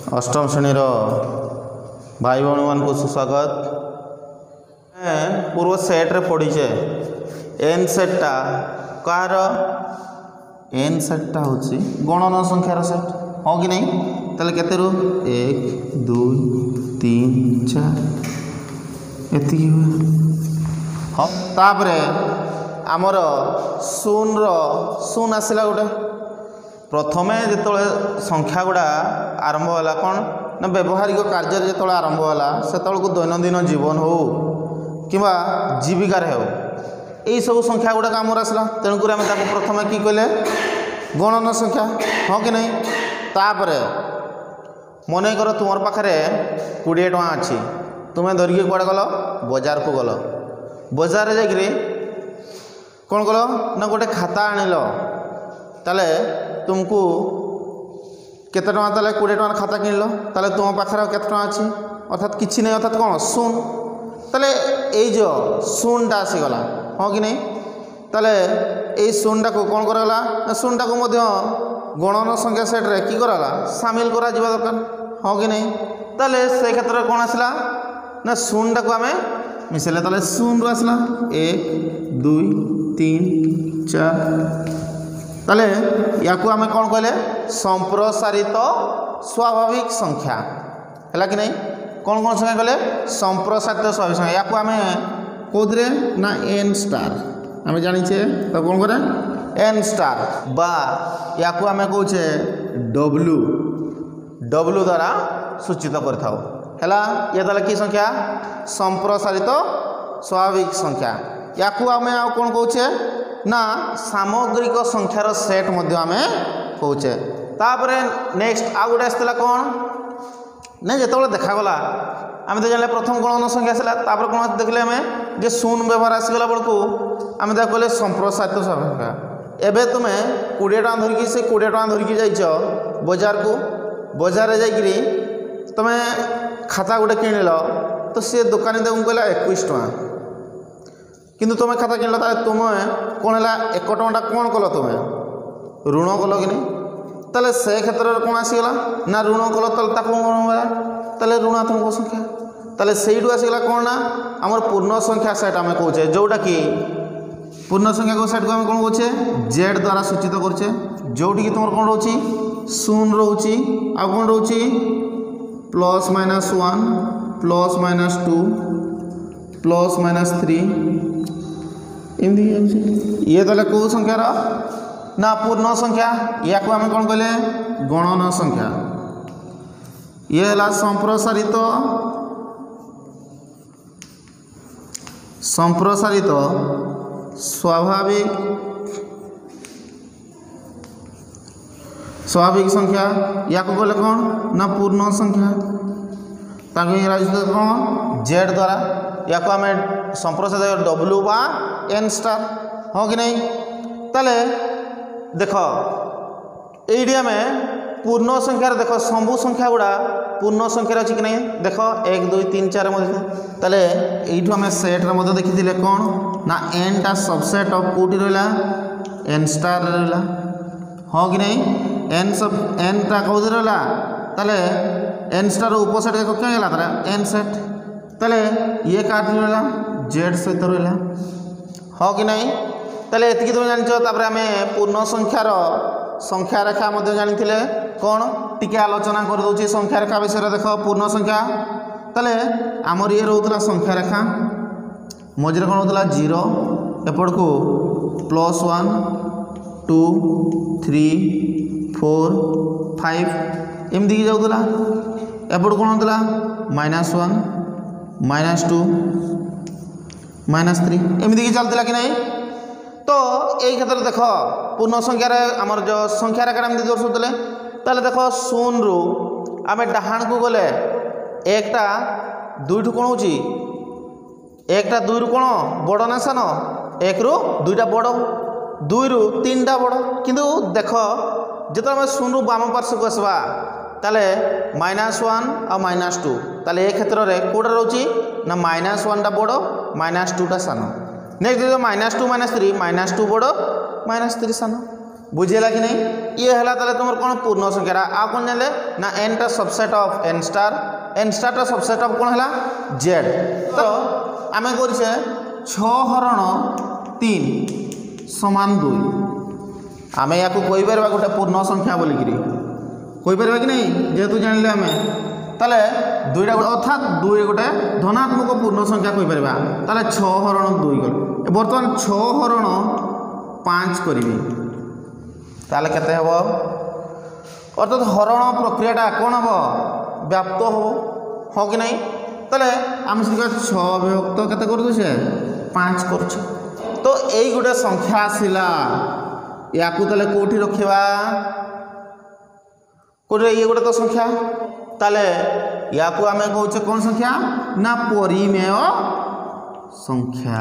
अष्टम श्रेणीर भाई भौणी मान सुस्वागत। पूर्व सेट्रे पढ़ीचे एन सेट्टा कार एन सेट्टा हूँ गणन संख्यार सेट हाँ कि नहीं। ताले केते रु 1 2 3 4 एति हाँ। तापरे आमर शून आसला गोटे प्रथमे जो संख्या गुड़ा आरंभ होला कौन ना व्यवहारिक कार्य जो आरंभ होला से दैनंदिन जीवन हो कि जीविकार हो यही सब संख्या गुड़ाक आमर आसला। तेणुक आम प्रथमे कि कहले गणन संख्या हाँ कि नहीं। तापरे मन कर तुम पाखे 20 टଙ୍କା अच्छी तुम्हें धरिकी कौड़े गल बजार को गल बजार जाकि कौन कल ना गोटे खाता आनिल ताले तुमको केते टଙ୍କା ताले 20 टଙ୍କା खाता किनल ताले तुम पाखे केते टଙ୍କା अच्छी अर्थात किसी नहीं अर्थात कौन शून ताले ये जो शूनटा आसीगला हाँ कि नहीं। ताले ये शूनटा को कौन कराला शूनटा को मध्य गणन संख्या सेट्रे कि कराला सामिल करा जिबा दरकार हाँ कि नहीं। ताले से क्षेत्र में कौन आसला ना शूनटा को आम मिसेले ताले शून रु आसला 1 2 3 4 ताले या आम कौन कहले संप्रसारित स्वाभाविक संख्या है कि नहीं। कौन कौन संख्या कहले संप्रसारित स्वाभाविक संख्या या आम कौन ना एन स्टार आम जाचे तो कौन करे एन स्टार बा या आम कौचे डब्ल्यू द्वारा सूचित करता ये ताले की संख्या संप्रसारित स्वाभाविक संख्या या आम कौन कौचे ना सामग्रिक संख्यार सेट मध्य आम कौचे। तापरे नेक्स्ट आउ गोटे आसला कौन नहीं जो देखागला आम तो जाने प्रथम गणन संख्या आसला तापर कौन देखले आम जे शून व्यवहार आसीगला बेलू आम कहले संप्रसारित संख्या। एबे तुम्हें 20 टଙ୍କା धरिकी से 20 टଙ୍କା धरिकी जाइछ बजार को बजार जाकि तुम्हें खाता गोटे किणल तो सी दुकानी तुमको कहला 21 टଙ୍କା किंतु तुम्हें खाता किणल तुम्हें कौन है 1 टଙ୍କା कौन कल तुम्हें ऋण कल कि नहीं। ताले से क्षेत्र में कौन आसीगला ना ऋण कल ताले ऋणात्मक संख्या ताले सेठू आसीगला कौन ना आमर पूर्ण संख्या सेट आम कौचे जोटा कि पूर्ण संख्या को सेट को आम कौन कौचे जेड द्वारा सूचित करछे जोटी कि तुम कौन रोची शून रोची आ कौन रोची +-1 +-2 +-3 एमती ये ताले कौ संख्यार ना पूर्ण संख्या या को आम कौन कहले गणन संख्या। ये है संप्रसारित स्वाभाविक संख्या या को कहले कौन ना पूर्ण संख्या इंग्राजी कौन जेड द्वारा या को आम संप्रसारित डब्ल्यू बा एन स्टार हाँ कि नहीं। ताले देख ये आम पूर्ण संख्यार देख सबू संख्या गुड़ा पूर्ण संख्यार अच्छी कि नहीं देख 1 2 3 4 ताले यू आम सेट्रे देखी कौन ना एन टा सबसेट ऑफ कौटी रहा एन स्टार रहा हाँ कि नहीं। एन टा कौन रहा ताले एन स्टार उपसेट क्या गला एन सेट ताले ये काट रहा जेड सहित रहा हाँ कि नहीं। ताले एति तुम जान आम पूर्ण संख्यार संख्या रेखा जानी कौन टिके आलोचना कर दूसरी संख्या रेखा विषय देख पूर्ण संख्या ताले आमर ये रोला संख्या रेखा मझे कौन होता 0 एपट को +1 2 3 4 5 एमती जाऊला एपट कौन होता -1 -2 -3 एमती चलता कि नहीं। तो यही क्षेत्र देख पूर्ण संख्यार आमर जो संख्या रेखा एमती दर्शाते ताले देख शून रु आम डाहाण को गले एकटा 2 ठू कौन हो एकटा 2 रु कौन बड़ ना सान 1 रु 2टा बड़ 2 रु 3टा बड़ किंतु देख जो आम शून रु बाम पार्श्व को आसवा ताले -1 आ -2 ताले ए क्षेत्र में कौटा रोची ना -1टा बड़ -2टा सान नेक्स्ट -2 -3 -2 बड़ -3 सान बुझेगा कि नहीं ये है ताले तुम कौन पूर्ण संख्या आ कौन जाने ना एन टा सबसेट ऑफ एन स्टार टा सबसेट ऑफ कौन है जेड तो आम कर 6 हरण 3 समान 2 आम या कहीपर गोटे पूर्ण संख्या बोलिकी कहीपर कि नहीं जेहेतु जान आम ताले दुईटा अर्थात 2 गोटे धनात्मक पूर्ण संख्या कहीपर ताले 6 हरण 2 कल बर्तमान 6 हरण 5 करी ताले केते हबो अर्थात हरण प्रक्रियाटा कौन हम व्याप्त हो कि नहीं ताले आम सीखा 6 विभक्त केते कर 5 कर तो यही गोटे संख्या आसला या ताले कौटी रखा कौटे ये गोटे तो संख्या ताले या आम कहे कौन संख्या ना परिमेय संख्या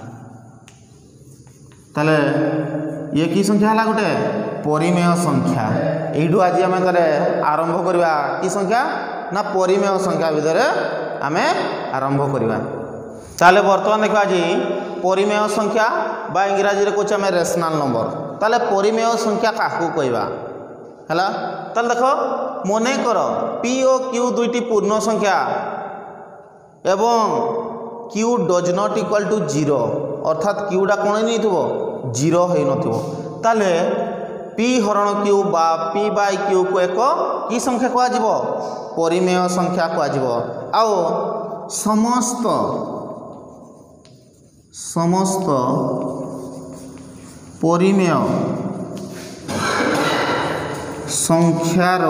ताले ये की संख्या है गोटे परिमेय संख्या यू आज आम आरंभ करवा कि संख्या ना परिमेय संख्या भितर आम आरंभ करवा ताले बर्तमान देखा आज परिमेय संख्या बा इंग्राजी रे कहे आम रेशनल नंबर ताले परिमेय संख्या क्या कहवा है ताले देख मने कर पी और क्यू दुईटी पूर्ण संख्या एवं Q does not equal to 0 अर्थात क्यूटा कौन नहीं थो 0 हो नाले पी हरण क्यू बा पी बाय क्यू को एक कि संख्या कह परिमेय संख्या कह आओ समस्त समस्त परिमेय संख्यार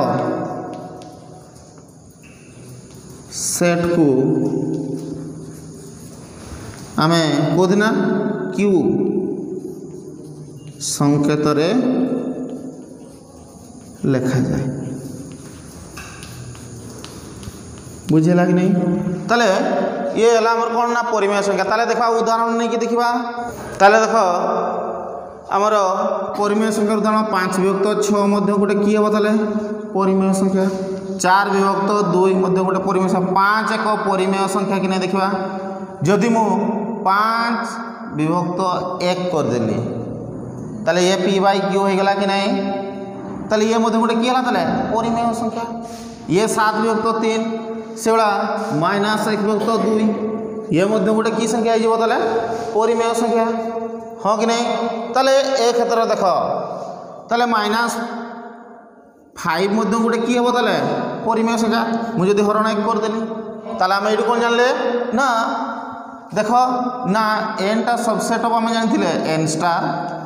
सेट को आम कौदिना क्यू संकेत रे लिखा जाए बुझेगा कि नहीं ताले ये है आमर कौन ना परिमेय संख्या ताले देखा उदाहरण नहीं कि देखा ताले देख आमर परिमेय संख्या उदाहरण 5 विभक्त 6 मध्य गोटे कि हम ताले परिमेय संख्या 4 विभक्त 2 मध्य गोटे परिमेय संख्या 5 एक परिमेय संख्या कि नहीं देखा जदि मु 5 विभक्त 1 करदेली ताले ये पी बाई क्यू हो गला कि नहीं ताले ये मध्य गोटे कि ताले परिमेय संख्या ये 7 विभक्त 3 से -1 विभक्त 2 ये मध्य गोटे कि संख्या हो ताले परिमेय संख्या हाँ कि नहीं ताले ए क्षेत्र देख ताले -5 मध्य गोटे कि हम ताले परिमेय संख्या मुझे हरण 1 करदेली ताले आम ये कौन जानले ना देख ना एन टा सबसेट ऑफ आम जानी एन स्टार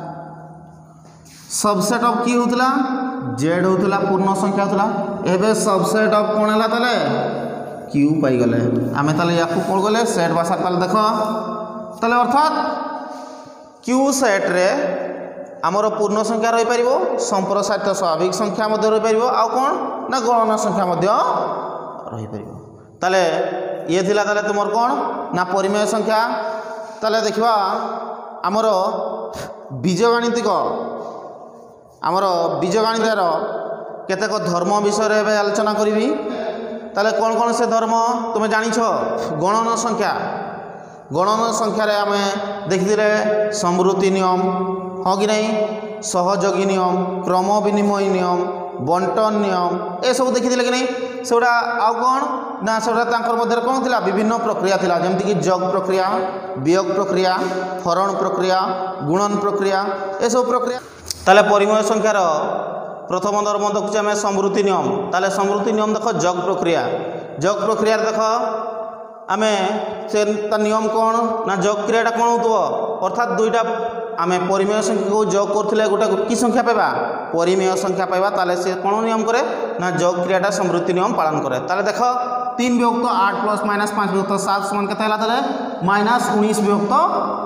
सबसेट ऑफ कि होता जेड होता पूर्ण संख्या होता एवं सबसेट ऑफ कौन है ताले क्यू पाईगले आम ताले या कौन गले सेट भाषा ताले देख ताले अर्थात क्यू सेट रे आमर पूर्ण संख्या रही पार संप्रसारित स्वाभाविक संख्या रही पार आउ कौन ना गणना संख्या रही पार ताले ये थिला ताले तुमर कौन ना परिमेय संख्या ताले देखा आमर बीजगणितिक आमर बीजगणितर केतेक धर्म विषय में आलोचना करी ताले कौन कौन से धर्म तुम्हें जानिछ गणना संख्या रे आम देखी समृद्धि नियम हाँ कि नहीं सहयोगी नियम क्रम विनिमय नियम बंटन नियम ए सब देखी कि नहीं से आउ कौन ना से मध्य कौन थी विभिन्न प्रक्रिया थी जमीक जग प्रक्रिया वियोग प्रक्रिया हरण प्रक्रिया गुणन प्रक्रिया ए सब प्रक्रिया ताले परिमेय संख्यार प्रथम धर्म देखुचे आम समृद्धि नियम ताले समृद्धि नियम देख जग प्रक्रिया देख आम से नियम कौन ना जग क्रियाटा कौन हो अर्थात दुईटा आम परिमेय संख्या को जग करते गोटे कि संख्या पाइबा परिमेय संख्या पाइबा ताले से कौन नियम करे ना जग क्रियाटा समृद्धि नियम पालन करे ताले देख 3 विभक्त 8 प्लस -5 विभक्त 7 समान के -19 विभक्त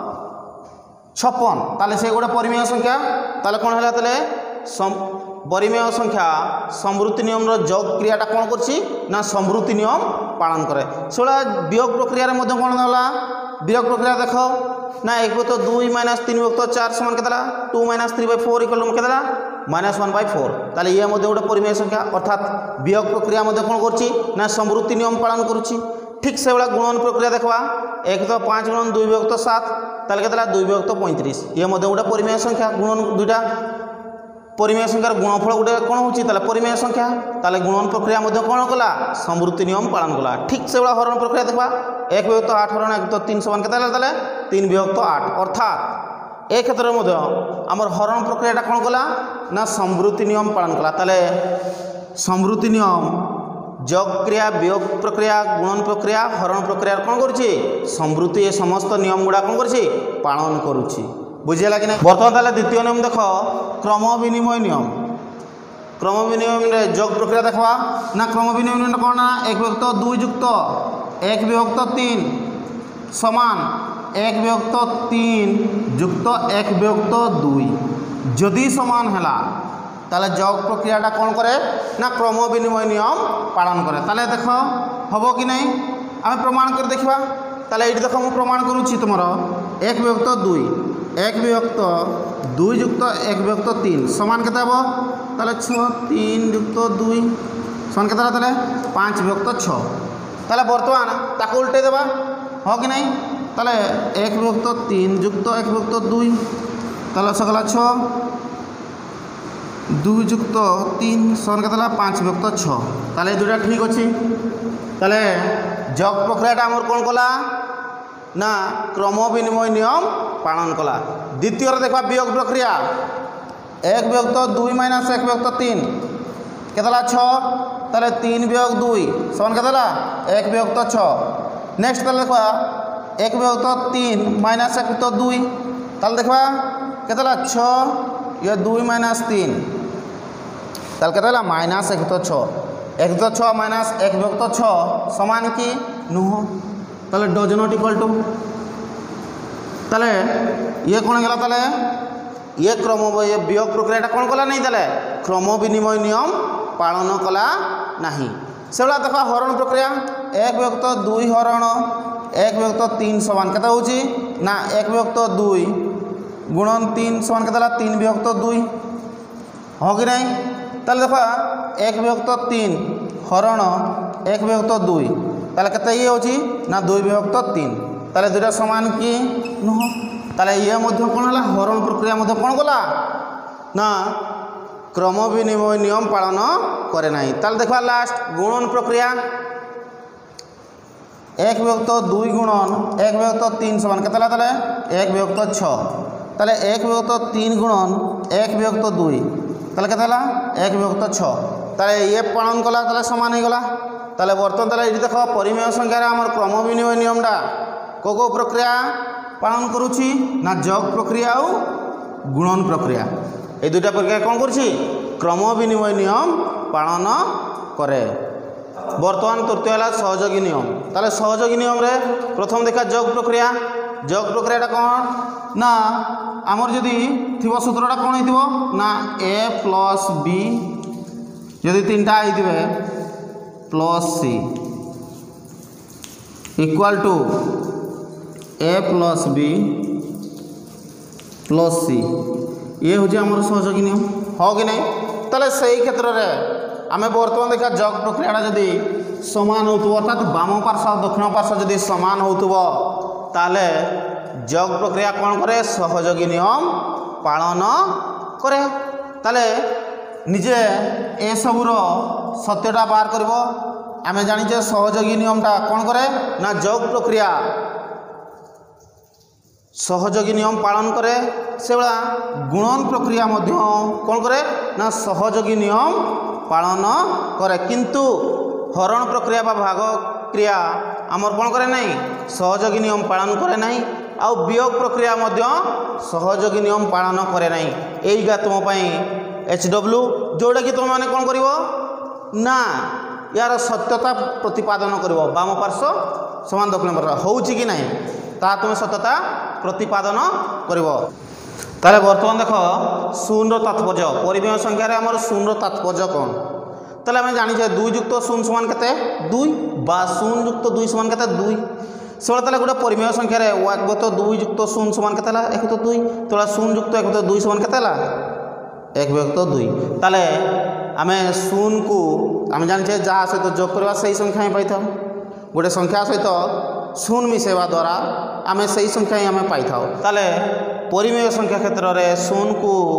56 ताले से गोटे परिमेय संख्या ताले कौन है ताले परिमेय संख्या समृद्धि नियम जग क्रियाटा कौन कर समृद्धि नियम पालन करे से वियोग प्रक्रिया कौन है वियोग प्रक्रिया देख ना 1 विभक्त 2 -3 विभक्त 4 समान के 2 -3/4 इक्वल के -1/4 ताले ये गोटे परिमेय संख्या अर्थात वियोग प्रक्रिया कौन कर समृद्धि नियम पालन करुच्ची ठीक से गुणन प्रक्रिया देखा 1 तो 5 गुणन 2 विभक्त 7 ताले के 2 विभक्त 35 ये गोटे परिमेय संख्या गुणन दुईटा परिमेय संख्यार गुणफल गोटे कौन होची ताले परिमेय संख्या ताले गुणन प्रक्रिया मध्य कौन कला समृद्धि नियम पालन कला ठीक से हरण प्रक्रिया देखा 1 विभक्त 8 हरण 1 तो 3 समान केते ताले 3 विभक्त 8 अर्थात ए क्षेत्र में आमर हरण प्रक्रिया कौन कला ना समृद्धि नियम पालन कला ताले समृद्धि नियम जोग क्रिया वियोग प्रक्रिया गुणन प्रक्रिया हरण प्रक्रिया कौन करुच्ची समृद्धि ये समस्त नियम गुड़ा कौन करुच्ची पालन करुच्ची बुझीगला कि ना बर्तमान ताले द्वितीय नियम देख क्रम विनिमय नियम क्रम विनिमय जोग प्रक्रिया देखा ना क्रम विनिमय कौन ना 1 विभक्त 2 युक्त 1 विभक्त 3 समान 1 विभक्त 3 युक्त 1 विभक्त 2 जदि समान है ताले जोग प्रक्रियाटा कौन करे ना क्रम विनिमय नियम पालन करे ताले देख हम कि नहीं आम प्रमाण कर देखा ताले ये देख मुझे प्रमाण करुच्ची तुम 1 विभक्त 2 1 विभक्त 2 युक्त 1 विभक्त 3 समान केते हबो ताले 6 3 युक्त 2 समान केते ताले 5 विभक्त 6 ताले वर्तमान ताको उल्टे देबा हो कि नहीं ताले 1 विभक्त 3 युक्त 1 विभक्त 2 ताले सगला 6 2 युक्त 3 समान केते 5 विभक्त 6 ताले दुटा ठीक अछि ताले जोग प्रक्रियाटा हमर कोन कला ना क्रम विनिमय नियम पालन कला द्वितीय देखा वियोग प्रक्रिया 1 विभक्त 2 माइनस 1 विभक्त 3 केतला 6 ताले 3 वियोग 2 समान केतला 1 विभक्त 6 नेक्स्ट ताले देखा 1 विभक्त 3 माइनस 1 विभक्त 2 ताले देखा केतला 6 ये 2 माइनस 3 ताले केतला माइनस 1 विभक्त 6 1 विभक्त 6 माइनस 1 विभक्त 6 समान कि नुह ताले डज नॉट इक्वल टू ताले ये कौन गला ताले ये क्रम ये वियोग प्रक्रियाटा कौन कला नहीं ताले क्रम विनिमय नियम पालन कला नहीं से देखा हरण प्रक्रिया 1 विभक्त 2 हरण 1 विभक्त 3 समान केते होची ना 1 विभक्त 2 गुणन 3 समान केते 3 विभक्त 2 हो कि नहीं ताले देखा 1 विभक्त 3 हरण 1 विभक्त 2 ताले केते ये होची ना 2 विभक्त 3 ताले दुटा समान कि नुह ताले ये मध्य कौन है हरण प्रक्रिया मध्य कौन गला ना क्रम विनिमय नियम पालन करे नहीं ताले देखा लास्ट गुणन प्रक्रिया 1 विभक्त 2 गुणन 1 विभक्त 3 समान केते ताले 1 विभक्त 6 ताले 1 विभक्त 3 गुणन 1 विभक्त 2 ताले केते 1 विभक्त 6 ताले ये पालन कला ताले समान हो गला ताले बर्तमान ताले ये देख परिमेय संख्यार आमर क्रम विनिमय नियमटा को प्रक्रिया पालन करुच्ची ना जोग प्रक्रिया और गुणन प्रक्रिया ये दुटा प्रक्रिया कौन करुच्ची क्रम विनिमय नियम पालन करे बर्तमान तृतीय है सहयोगी नियम ताले सहयोगी नियम रे प्रथम देखा जोग प्रक्रियाटा कौन ना आमर जदि थिबो सूत्रटा कौन हो ना a प्लस b जदि 3टा होइतिबे plus c equal to a plus b plus c ये हूँ आमर सहयोगी नियम हो कि नहीं ताले से क्षेत्र में आम बर्तमान देखा जोग प्रक्रियाटा जदि समान हो अर्थात बाम पार्श्व दक्षिण पार्श्व जदि समान हो ताले जोग प्रक्रिया कौन करे सहयोगी नियम पालन करे ताले निजे ए सबूर सत्यटा बाहर कर आम जाचे सहयोगी नियमटा कौन करे ना जोग प्रक्रिया सहयोगी नियम पालन करे से गुणन प्रक्रिया मध्य कौन करे ना सहयोगी नियम पालन करे किंतु हरण प्रक्रिया बा भाग क्रिया आमर कौन करे नहीं सहयोगी नियम पालन करे नहीं आउ वियोग प्रक्रिया मध्य सहयोगी नियम पालन करे नहीं यहीगा तुम HW जोड़ा कि तुम मैंने कौन कर ना यार सत्यता प्रतिपादन कर बाम पार्श्व समान दक्षिण पार्श्व हो कि नहीं ता तुम सत्यता प्रतिपादन कर ताले बर्तमान देख शून्य तात्पर्य परिमेय संख्यार आमर शून्य तात्पर्य कौन ताले आम जाने 2 युक्त 0 समान केते 2 बा 0 युक्त 2 समान केते 2 से ताले गोटे परिमेय संख्यार 1 विभक्त 2 युक्त 0 समान केते 1 विभक्त 2 तो 0 युक्त 1 विभक्त 2 समान केते 1 विभक्त 2 ताले आम 0 को आम जाने जहाँ सहित जोग करवा से संख्या ही पाई था गोटे संख्या सहित 0 मिसेवा द्वारा आम से संख्या ही आम पाई था ताले परिमेय संख्या क्षेत्र में 0 को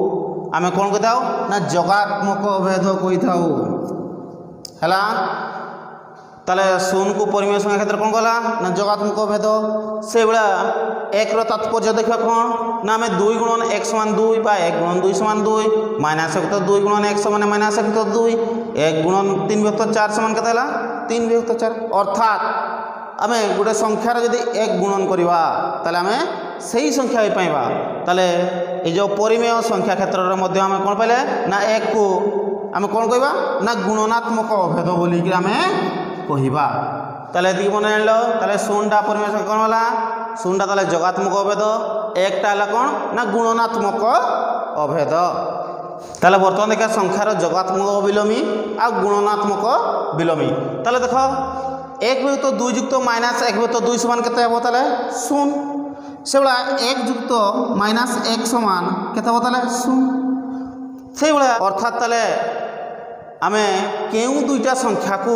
आमे कौन कही थाउ ना जगात्मक अभेद कही थाउ हैला। ताले शून्य को परिमेय संख्या क्षेत्र कौन कहला ना जगात्मक अभेद। से भाया एक तात्पर्य देखा कौन ना आम 2 गुणन 1 समान 2 बा 1 गुणन 2 समान 2 माइनस 1 तो 2 गुणन 1 समान माइनस 1 तो 2 1 गुणन 3 विभक्त 4 समान केते हला 3 विभक्त 4। अर्थात आम गोटे संख्यार जदि 1 गुणन करवा ताले आम सही संख्या ही पाइबा। ताले ये जो परिमेय संख्या क्षेत्र में मध्य आम कौन पाइले ना 1 को आम कौन कहबा ना गुणनात्मक अभेद बोलिक आम कहबा। ताले एति मन जानलो ताले शून्यटा परिमेय संख्या कौन होला शून्यटा ताले जगात्मक अभेद एकटा हला कौन ना गुणनात्मक अभेद। ताले बर्तमान देखा संख्यार जगात्मक विलोमी आ गुणनात्मक विलोमी। ताले देख 1 विभक्त 2 युक्त माइनस 1 विभक्त 2 समान केते हेबो ताले शून्य। से भाया 1 युक्त माइनस 1 समान केते हेबो ताले शून्य। से भाया अर्थात ताले आमे केउ दुईटा संख्या को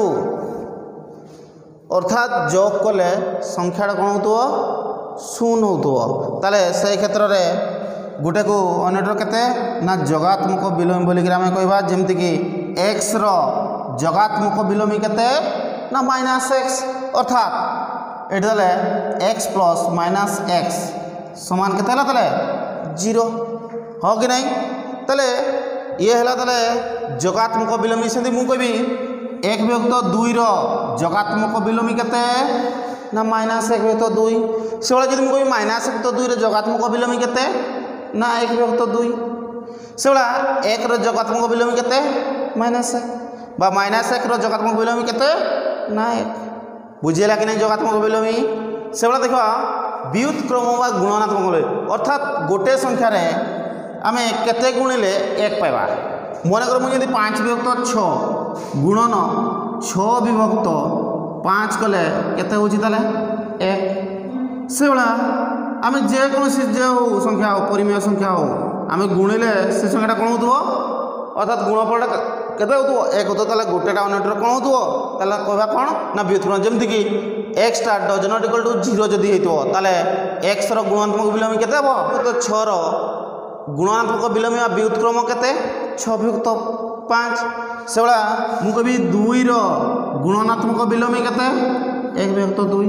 अर्थात जोग कले संख्याटा कौन हो शून्य हो ताले से क्षेत्र में गोटे को अन्यटर केते ना जगात्मक विलोमी बोलिक आम कहबा। जेमति कि x रो जगात्मक विलोमी केते ना माइनस x अर्थात एट ताले x प्लस माइनस x समान केते हला ताले 0 हो कि नहीं। ताले ये हला ताले जगात्मक विलोमी से मु कहबी 1 विभक्त 2 रो जगात्मक विलोमी केते ना माइनस 1 विभक्त 2 से भाया जब मुझे माइनस 1 विभक्त 2 रो जगात्मक विलोमी केते ना 1 विभक्त 2 से भाया 1 रो जगात्मक विलोमी केते माइनस 1 बा माइनस 1 रो जगात्मक विलोमी केते ना 1 बुझेला कि नहीं जगात्मक विलोमी। से भाया देखा व्युत्क्रम बा गुणनात्मक विलोमी अर्थात गोटे संख्यार आम केते गुणिले 1 पाइबा। मन कर मुझे 5 विभक्त 6 गुणन 6 विभक्त 5 कले केते होची ताले 1। से भाया आम जेकोसी जे हो संख्या हो परिमेय संख्या हो आम गुणिले से संख्याटा कौन हो अर्थात गुणफलटा केते हो 1 हो ताले गोटेटा अन्यटर कौन हो ताले कहबा कौन ना व्युत्क्रम। जेमति कि x star does not equal to 0 जदि हेतो ताले x रो गुणात्मक विलोमी केते हो तो 6 रो गुणात्मक विलोमी आ व्युत्क्रम केते 6 विभक्त 5। से भाया मु कहबी 2 रो गुणनात्मक विलोमी केते 1 विभक्त 2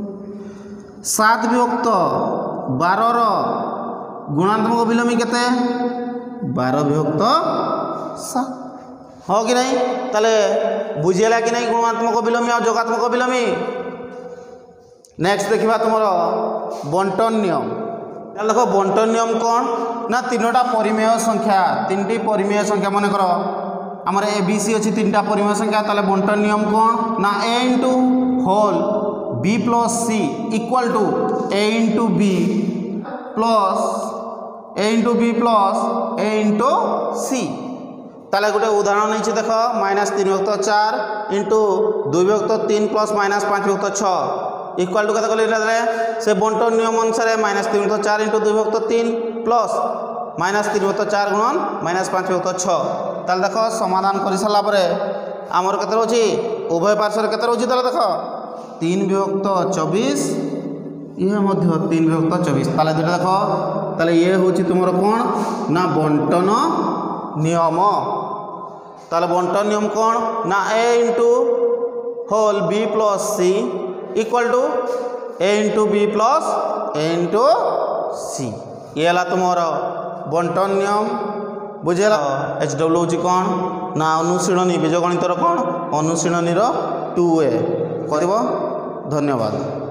7 विभक्त 12 रो गुणात्मक विलोमी केते 12 विभक्त 7 हो कि नहीं। ताले बुझेला कि नहीं गुणात्मक विलोमी और जगात्मक विलोमी। नेक्स्ट देखिबा तुमरो बंटन नियम। देखो बंटन नियम कौन ना 3टा परिमेय संख्या 3टी परिमेय संख्या मन कर आमर ए बी सी अच्छी 3टा परिमेय संख्या ताले बंटन नियम कौन ना a into whole b plus c equal to a into b plus a into b plus a into c। ताले गोटे उदाहरण नहीं देख माइनस 3 विभक्त 4 इंटू 2 विभक्त 3 प्लस माइनस 5 विभक्त 6 इक्वल टू कते से बंटन नियम अनुसार माइनस 3 विभक्त 4 इंटू 2 विभक्त 3 प्लस माइनस 3 विभक्त 4 गुणन माइनस 5 विभक्त 6। ताले देख समाधान कर सारा पर आमर केते रोची उभय पार्श्व केते रोची ताले देख 3 विभक्त 24 ये मध्य 3 विभक्त 24 ताले दुटा देख ताले ये होची तुमर कोन ना बंटन नियम। ताले बंटन नियम कौन ना a into whole b plus c equal to a into b plus a into c। ये है तुमर बंटन नियम बुझेला। HW कौन ना अनुशीलनी बीजगणितर कौन अनुशीलनी 2a कर। धन्यवाद।